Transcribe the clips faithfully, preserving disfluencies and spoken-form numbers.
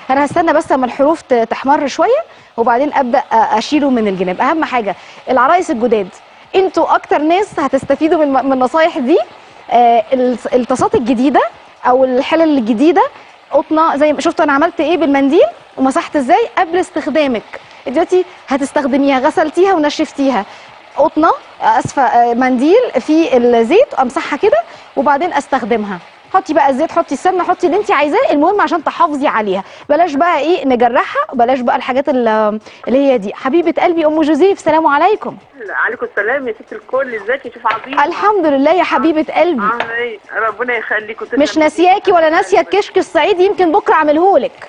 انا هستنى بس اما الحروف تحمر شويه وبعدين ابدا اشيله من الجناب. اهم حاجه العرايس الجداد، انتوا اكتر ناس هتستفيدوا من من النصايح دي. آه الطاسات الجديده او الحلل الجديده قطنه، زي ما شفتوا انا عملت ايه بالمنديل ومسحت ازاي قبل استخدامك. دلوقتي هتستخدميها، غسلتيها ونشفتيها، قطنه اسفه منديل في الزيت امسحها كده وبعدين استخدمها. حطي بقى الزيت، حطي السمنه، حطي اللي انت عايزاه، المهم عشان تحافظي عليها. بلاش بقى ايه نجرحها، بلاش بقى الحاجات اللي هي دي. حبيبه قلبي ام جوزيف، سلام عليكم. عليكم السلام يا ست الكل، ازيك يا شيف عظيم؟ الحمد لله يا حبيبه قلبي. عامله ايه؟ ربنا يخليكم. مش ناسياكي ولا ناسيه الكشك الصعيدي، يمكن بكره اعملهولك.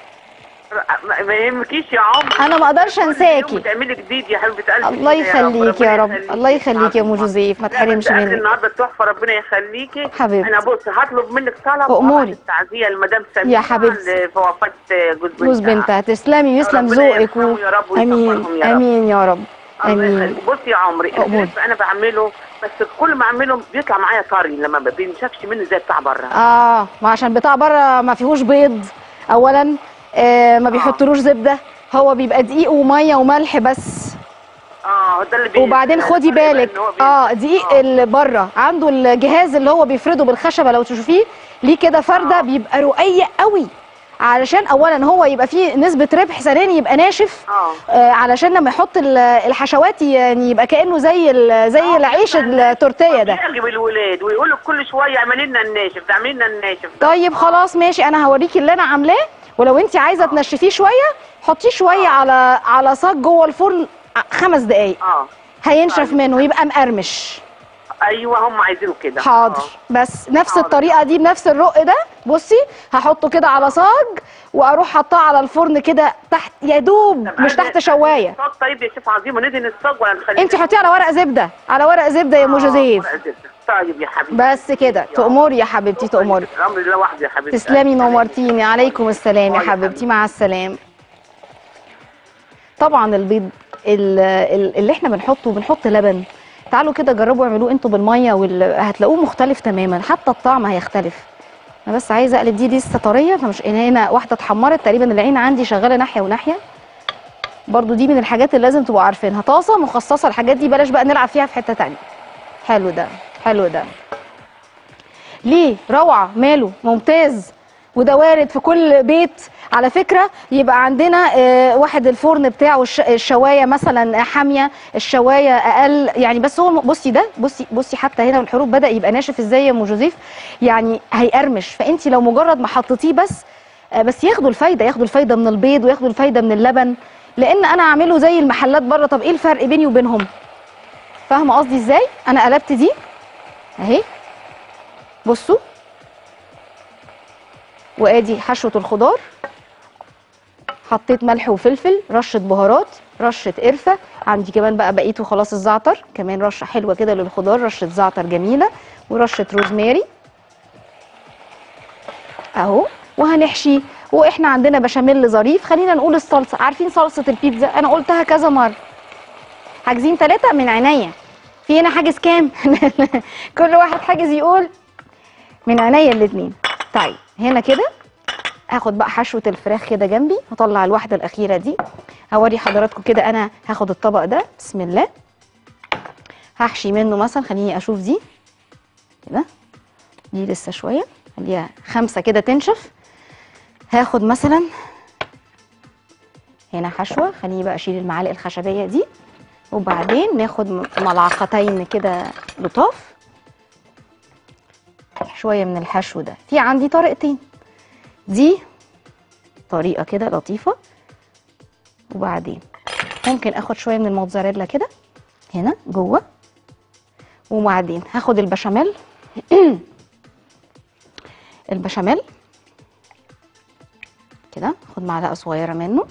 ما يهمكيش يا عمر، انا ما اقدرش انساكي. تعملي جديد يا حبيبه قلبي. الله يخليكي يا رب، الله يخليكي يا ام جوزيف، ما تحرمش مني. النهارده تحفه، ربنا يخليكي حبيبتي. انا بص هطلب منك طلب اموري التعزيه لمدام سميره يا حبيبتي في وفاه جوز بنتها. جوز بنتها، تسلمي ويسلم ذوقك و... امين امين يا رب. امين. بصي يا عمري انا بعمله، بس كل ما اعمله بيطلع معايا طري، لما ما بينشفش منه زي بتاع بره. اه ما عشان بتاع بره ما فيهوش بيض اولا، آه ما بيحطلوش زبده، هو بيبقى دقيق وميه وملح بس. اه ده اللي وبعدين خدي بالك اه دقيق اللي بره عنده الجهاز اللي هو بيفرده بالخشبه، لو تشوفيه ليه كده فرده، بيبقى رقيق قوي، علشان اولا هو يبقى فيه نسبه ربح، ثانيا يبقى ناشف. اه آه علشان لما يحط الحشوات يعني يبقى كانه زي زي العيش التورتيه ده. بيعجب الولاد ويقولوا كل شويه اعملي لنا الناشف ده، اعملي لنا الناشف. طيب خلاص ماشي، انا هوريكي اللي انا عاملاه، ولو انت عايزه أوه. تنشفيه شويه حطيه شويه أوه. على على صاج جوه الفرن خمس دقايق اه هينشف أيوة. منه ويبقى مقرمش. ايوه هم عايزينه كده. حاضر أوه. بس نفس حاضر. الطريقه دي بنفس الرق ده، بصي هحطه كده على صاج واروح حطاه على الفرن كده تحت يا دوب، مش تحت شوايه. طيب يا شيف عظيم، وندهن الصاج ولا نخليه؟ انت حطيه على ورق زبده، على ورق زبده يا ام جوزيف. ورق زبده. طيب يا حبيبتي بس كده تأمري يا حبيبتي، تأمري. الامر لله وحده يا حبيبتي. تسلمي، نورتيني. عليكم السلام يا حبيبتي، مع السلامه. طبعا البيض اللي احنا بنحطه بنحط لبن. تعالوا كده جربوا اعملوه انتوا بالميه وال... هتلاقوه مختلف تماما، حتى الطعم هيختلف. انا بس عايزه اقلب دي، دي لسه طريه، فمش هنا واحده اتحمرت تقريبا، العين عندي شغاله ناحيه وناحيه. برضو دي من الحاجات اللي لازم تبقوا عارفينها، طاسه مخصصه الحاجات دي، بلاش بقى نلعب فيها في حته ثانيه. حلو ده، حلو ده. ليه؟ روعه، ماله ممتاز، وده وارد في كل بيت على فكره. يبقى عندنا آه واحد الفرن بتاعه الشوايه مثلا حاميه، الشوايه اقل يعني، بس هو بصي ده، بصي بصي حتى هنا الحروف بدا يبقى ناشف ازاي يا ام جوزيف، يعني هيقرمش. فانت لو مجرد ما حطيتيه بس آه بس ياخدوا الفايده، ياخدوا الفايده من البيض وياخدوا الفايده من اللبن، لان انا اعمله زي المحلات بره. طب ايه الفرق بيني وبينهم؟ فاهمه قصدي ازاي؟ انا قلبت دي اهي، بصوا، وادي حشوه الخضار، حطيت ملح وفلفل، رشه بهارات، رشه قرفه، عندي كمان بقى بقيته خلاص الزعتر، كمان رشه حلوه كده للخضار، رشه زعتر جميله، ورشه روزماري اهو. وهنحشي، واحنا عندنا بشاميل ظريف. خلينا نقول الصلصه، عارفين صلصه البيتزا؟ انا قلتها كذا مره. حاجزين ثلاثه من عينيا. في هنا حاجز كام؟ كل واحد حاجز يقول من عينيا الاثنين. طيب هنا كده هاخد بقى حشوه الفراخ كده جنبي، هطلع الواحده الاخيره دي، هوري حضراتكم كده. انا هاخد الطبق ده بسم الله، هحشي منه مثلا، خليني اشوف دي كده، دي لسه شويه، خليها خمسه كده تنشف. هاخد مثلا هنا حشوه، خليني بقى اشيل المعالق الخشبيه دي، وبعدين ناخد ملعقتين كده لطاف شويه من الحشو ده. في عندي طريقتين، دي طريقه كده لطيفه، وبعدين ممكن اخد شويه من الموتزاريلا كده هنا جوه، وبعدين هاخد البشاميل البشاميل كده، اخد معلقه صغيره منه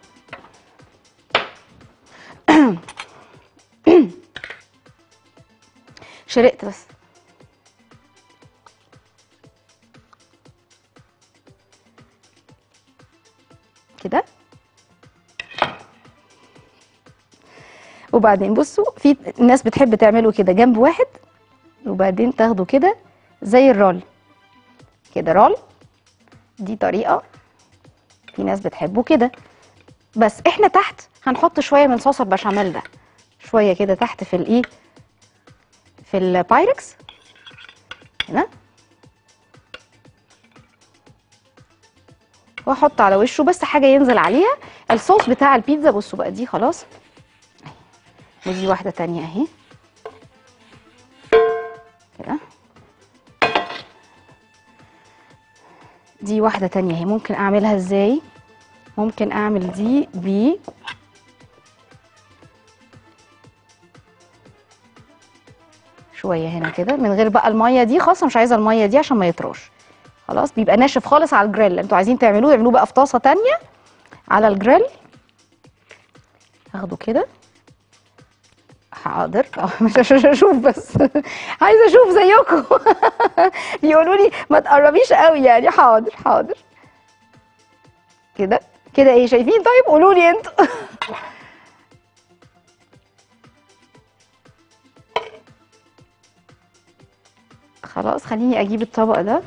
شرقت بس كده. وبعدين بصوا، في ناس بتحب تعمله كده جنب واحد، وبعدين تاخده كده زي الرول كده، رول. دي طريقه في ناس بتحبه كده. بس احنا تحت هنحط شويه من صوص البشاميل ده، شويه كده تحت في الايه، في البايركس هنا، واحط على وشه بس حاجه ينزل عليها الصوص بتاع البيتزا. بصوا بقى دي خلاص، ودي واحده تانية اهي كده، دي واحده تانية اهي. ممكن اعملها ازاي؟ ممكن اعمل دي ب شويه هنا كده من غير بقى الميه دي، خلاص مش عايزه الميه دي عشان ما يطرش، خلاص بيبقى ناشف خالص على الجريل. انتوا عايزين تعملوه اعملوه بقى في طاسه تانية على الجريل. هاخده كده، حاضر مش عشان اشوف بس عايزه اشوف زيكم بيقولوا لي ما تقربيش قوي يعني. حاضر حاضر كده كده. ايه شايفين؟ طيب قولوا لي انتوا خلاص خليني اجيب الطبق ده.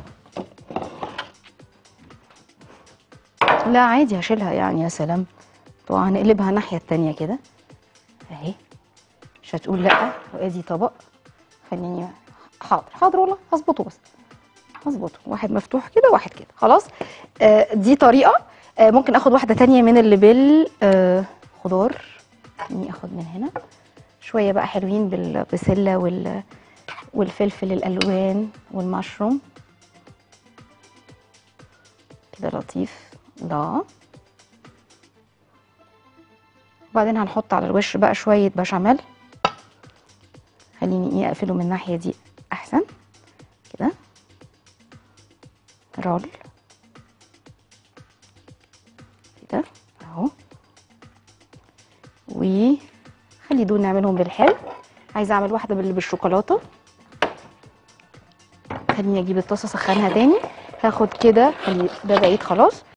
لا عادي هشيلها يعني، يا سلام. طبعا هنقلبها الناحيه التانيه كده اهي، مش هتقول لا. وادي طبق، خليني حاضر حاضر والله هظبطه، بس هظبطه واحد مفتوح كده واحد كده خلاص. آه دي طريقه. آه ممكن اخد واحده تانيه من اللي بالخضار. آه خليني اخد من هنا شويه بقى حلوين بالبسله وال والفلفل الالوان والمشروم كده لطيف ده. وبعدين هنحط على الوش بقى شويه بشاميل. خليني ايه اقفله من الناحيه دي احسن كده. رول كده اهو، وخلي دول نعملهم بالحلو. عايزه اعمل واحده باللي بالشوكولاته. خليني اجيب الطاسه اسخنها تاني. هاخد كده، خلي ده بعيد خلاص.